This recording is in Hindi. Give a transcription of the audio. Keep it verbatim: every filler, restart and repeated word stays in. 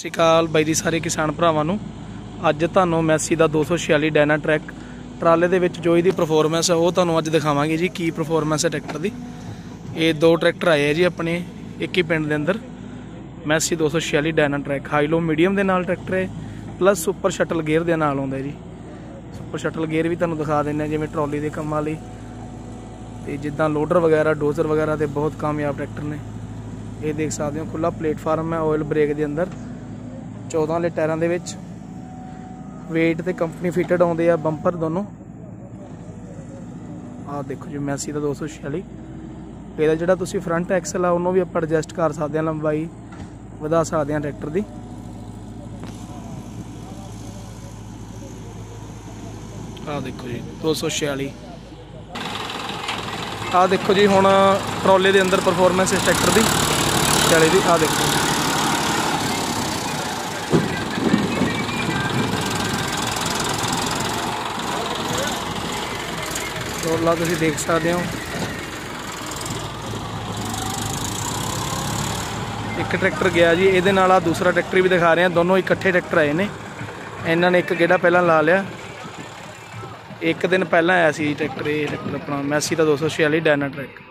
ਸਤਿ ਸ਼੍ਰੀ ਅਕਾਲ ਬਾਈ ਜੀ ਸਾਰੇ किसान ਭਰਾਵਾਂ ਨੂੰ। ਅੱਜ ਤੁਹਾਨੂੰ ਮੈਸੀ ਦਾ दो सौ छियालीस ਡਾਇਨਾ ਟਰੈਕ ਟਰਾਲੇ ਦੇ ਵਿੱਚ ਜੋ ਇਹਦੀ ਪਰਫਾਰਮੈਂਸ ਹੈ ਉਹ ਤੁਹਾਨੂੰ ਅੱਜ ਦਿਖਾਵਾਂਗੇ ਜੀ। ਕੀ ਪਰਫਾਰਮੈਂਸ ਹੈ ਟਰੈਕਟਰ ਦੀ। ਇਹ ਦੋ ਟਰੈਕਟਰ ਆਏ ਹੈ ਜੀ ਆਪਣੇ ਇੱਕ ਹੀ ਪਿੰਡ ਦੇ ਅੰਦਰ। ਮੈਸੀ दो सौ छियालीस Dynatrack high low medium ਦੇ ਨਾਲ ਟਰੈਕਟਰ ਹੈ, ਪਲੱਸ ਸੁਪਰ ਸ਼ਟਲ ਗੇਅਰ ਦੇ ਨਾਲ ਆਉਂਦਾ ਜੀ। ਸੁਪਰ ਸ਼ਟਲ ਗੇਅਰ ਵੀ ਤੁਹਾਨੂੰ ਦਿਖਾ ਦਿੰਦੇ ਜਿਵੇਂ ਟਰਾਲੀ ਦੇ ਕੰਮਾਂ ਲਈ ਤੇ ਜਿੱਦਾਂ ਲੋਡਰ ਵਗੈਰਾ ਡੋਜ਼ਰ ਵਗੈਰਾ ਤੇ ਬਹੁਤ ਕਾਮਯਾਬ ਟਰੈਕਟਰ ਨੇ। ਇਹ ਦੇਖ ਸਕਦੇ ਹੋ ਖੁੱਲਾ ਪਲੇਟਫਾਰਮ ਹੈ ऑयल ब्रेक ਦੇ ਅੰਦਰ। चौदह वाले टायरों के विच वेट तो कंपनी फिटेड आते हैं बंपर दोनों। आ देखो जी मैसी का दो सौ छियालीस ये जो तुम फ्रंट एक्सल है उन्होंने भी आप एडजस्ट कर सकते हैं, लंबाई वधा सकते हैं ट्रैक्टर की। आ देखो जी दो सौ छियालीस आ देखो जी हुण ट्रॉले के अंदर परफॉर्मेंस इस ट्रैक्टर की छियालीस की। आ देखो टोला तुम देख सकते हो। एक ट्रैक्टर गया जी ये नाल दूसरा ट्रैक्टर भी दिखा रहे हैं, दोनों इकट्ठे ट्रैक्टर आए ने। इन्होंने एक गेड़ा पहला ला लिया, एक दिन पहला आया सी ट्रैक्टर। ये ट्रैक्टर अपना मैसी का दो सौ छियालीस डायना ट्रैक।